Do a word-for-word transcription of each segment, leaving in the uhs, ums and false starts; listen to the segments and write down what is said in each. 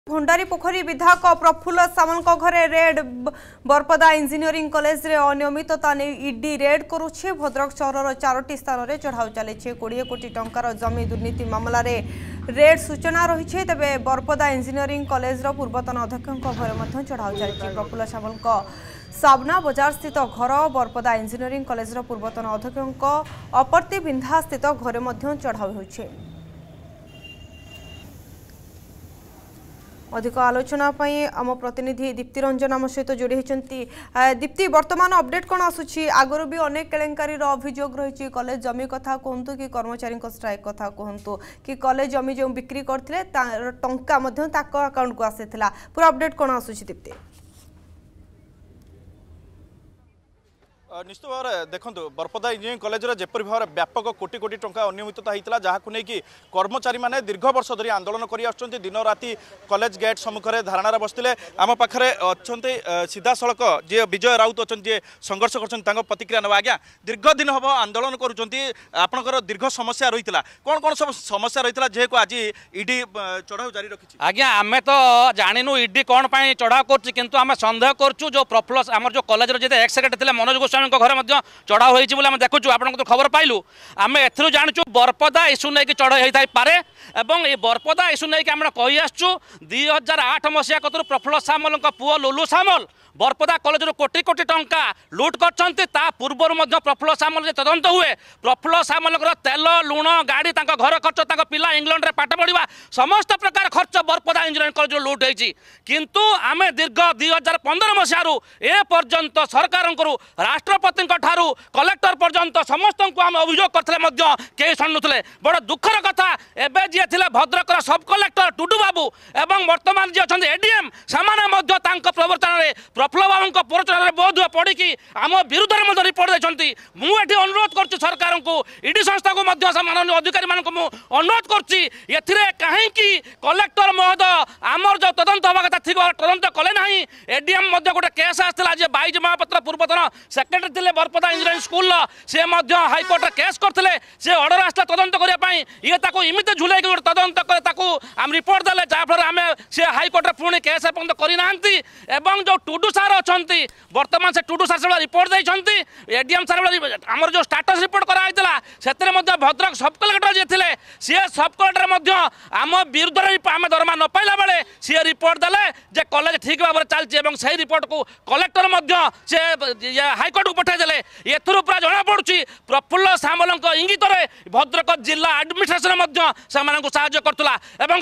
भंडारी पोखरी विधायक प्रफुल्ल सामल घरे red बरपदा engineering college रे अनियमितता ने ईडी रेड करुछि। भद्रक सहर चारोटी स्थान में चढ़ाऊ चली कोड़े कोटी टंकार जमी दुर्नीति मामला रे रेड सूचना रही। तेबे बरपदा इंजीनियरिंग कॉलेज रो पूर्वतन अध्यक्ष घरे चढ़ाऊ चली। प्रफुल्ल सामल साबना बजार स्थित घर बरपदा इंजीनियरिंग कॉलेज रो पूर्वतन अध्यक्ष अपर्ति बिंधा स्थित घरे चढ़ाऊ होछि। अधिक आलोचना आम प्रतिनिधि दीप्ति रंजन आम सहित जोड़ी होती। दीप्ति वर्तमान अपडेट कौन आसूची? आगुरी भी अनेक केलेंकारी अभियोग रही। कॉलेज जमी कथा कहतु कि कर्मचारी स्ट्राइक कथा कहतु कि कॉलेज जमी जो बिक्री करते टंका अकाउंट को आसाला। पूरा अपडेट कौन आसूची दीप्ति? निश्चित भाव में देखो बरपदा इंजीनियरिंग कॉलेज जेपरी भाव में व्यापक कोटी कोटी टंका अनियमितता होता जहाँ नहीं कि कर्मचारी मैंने दीर्घ वर्ष धरी आंदोलन कर दिन राति कॉलेज गेट सम्मुखें धारणार बसते। आम पाखे अच्छा सीधा सड़क जी विजय राउत अच्छा जी संघर्ष कर प्रतिक्रिया ना। आज्ञा दीर्घ दिन हम आंदोलन कर दीर्घ समस्या रही है, कौन कौन सब समस्या रही है जेको आज ईडी चढ़ाऊ जारी रखी? आज्ञा आम तो जानू ईडी कौन चढ़ाऊ कर सन्देह करूँ जो प्रफुल्ल आम जो college ex secretary Manoj Goswami घर चढ़ाऊ हो देखु आप खबर पाइलु। आम ए जानूँ बरपदा इश्यू नहीं चढ़ाई होता पारे एवं ये बरपदा इश्यू नहीं आम कही आसु दुई हजार आठ मसीहा कतु प्रफुल्ल सामल पुओ लुलु सामल बरपदा कॉलेज कोटी कोटी टंका लुट कर पूर्व प्रफुल्ल सामल तदंत हुए। प्रफुल्ल सामल तेल लुण गाड़ी घर खर्च पिला इंग्लैंड में पाठ पढ़ा समस्त प्रकार खर्च बरपदा इंजीनियरिंग कॉलेज लुट होती। किंतु आम दीर्घ दुई हजार पंद्रह मसीह ए पर्यंत सरकार राष्ट्रपति कलेक्टर पर्यंत समस्त को आम अभियोग करते कई शुणुले। बड़ दुखर कथा एवं जी थे भद्रक सब कलेक्टर टुडू बाबू एवं वर्तमान जी अच्छा एडीएम से प्रवर्तन में प्रफुल्ल बाबू प्ररोचन बोध पड़ी आम विरुद्ध में रिपोर्ट देती। मुझे अनुरोध कर सरकार को ईडी संस्था को माननीय अधिकारी मान अनुरोध कर कहीं कलेक्टर महोदय आमर जो तदंत हवा कथा थी तदंत कले ना। एडीएम गोटे केस आसाला जे बाईज महापात्र पूर्वतन सेक्रेटरी थे बरपदा इंजीनियरिंग स्कूल से हाईकोर्ट केस करते से अर्डर आसला तदंत करने ये इमित झुलाई गोटे तदंत आम रिपोर्ट देले जहाँफल आम से हाईकोर्ट पुणी केस एपर्यंत करना। जो टुडू सार अच्छा बर्तमान से टुडू सार से रिपोर्ट देते एडीएम सार आमर जो स्टाटस रिपोर्ट कराइला से भद्रक सब कलेक्टर जी थे सी सब कलेक्टर आम विरुद्ध आम दरमा न पाइला बेले सी रिपोर्ट देले जे कॉलेज ठीक भाव में चलती से रिपोर्ट को कलेक्टर से हाईकोर्ट को पठाइले। ये पूरा जना पड़ी प्रफुल्ल सामल इंगित भद्रक जिला एडमिनिस्ट्रेशन से करुला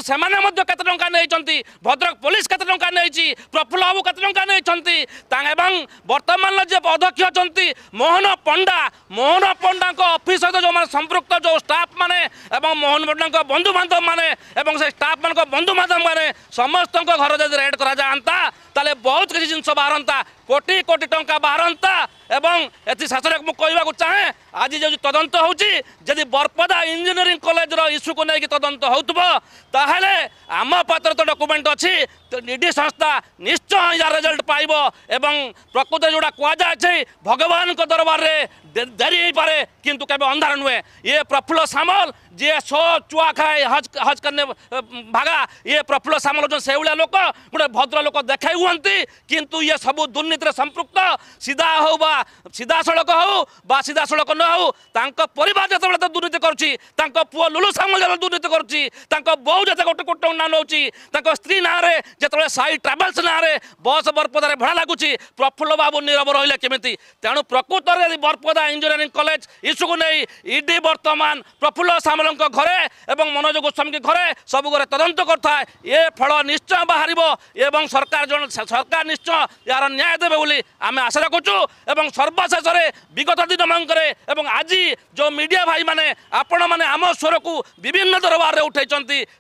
भद्रक पुलिस केते टंका नहीं प्रफुल्ल बाबू केते टंका नहीं वर्तमान जे अध्यक्ष अच्छा मोहन पंडा मोहन पंडा ऑफिस सहित जो संपृक्त जो स्टाफ माने मोहन पंडा बंधु बांधव माने से स्टाफ मान बंधु बांधव माने समस्त घर जब रेड करा जाता ताले बहुत किसी जिन बाहरता कोटी कोटी टंका बाहरता। एवं एति शासन को कहवाक चाहे आज जो तदंत होती बरपदा इंजीनियरिंग कॉलेज इश्यू को लेकिन तदंत होले आम पात्र तो डॉक्यूमेंट अच्छी तो ईडी संस्था निश्चय यार रिजल्ट पाइब एवं प्रकृत जोड़ा कहुए भगवान को दरबार में देरी हो पारे किंतु केबे अंधार नुहे। ये प्रफुल्ल सामल जे सो चुआ खाए हज हज करने भागा ये प्रफुल्ल सामल जो से लोक गोटे भद्र लोक देखा हुए किंतु ये सब दुर्नीति संपृक्त सीधा हो बा सीधा सड़क हो बा सीधा सड़क न हो परिवार जो दुर्नीति कर पुओ लुलु सामल जो दुर्नीति कर बो जो गोटे कोटी ना नौ स्त्री ना जो साई ट्राभेल्स ना बस बरपदार भड़ा लगुच प्रफुल्ल बाबू नीरव रही केमी। तेणु प्रकृत में बरपदा इंजीनियरिंग कॉलेज इश्यू को नहीं ईडी वर्तमान प्रफुल्ल सामल घरे एवं मनोज गोस्वामी के घरे सब घरे तदंत करता है। ये फल निश्चय बाहर एवं सरकार जो सरकार निश्चय यार न्याय देवे बोली आम आशा रखुचु। एवं सर्वशेष विगत दिन मंगरे एवं आज जो मीडिया भाई माने आपण माने आम स्वर को विभिन्न दरबार में उठाई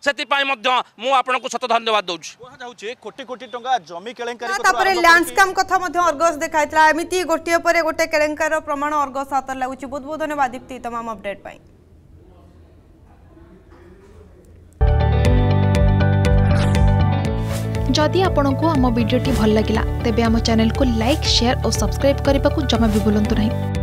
सत धन्यवाद दूसरी। कोटी कोटी टंका जमी केलेंकारी तापरे लैंडस्केप कथा मध्ये अर्गस देखाइतला एमिति गोटिए परे गोटे केलेंकार प्रमाण अर्गस हाथ लागुची। बहुत बहुत धन्यवाद दीप्ति तमाम अपडेट पाई। जदि आपंक आम भिडी भल लगा तेब आम चैनल को लाइक शेयर और सब्सक्राइब करने को जमा भी भूलु नहीं।